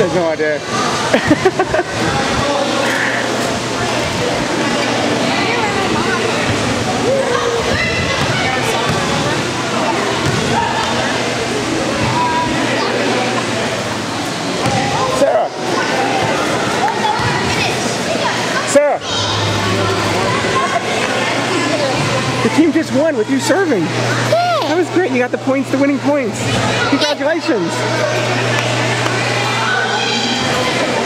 has no idea. Sarah! Sarah! The team just won with you serving. That was great. You got the points, the winning points. Congratulations.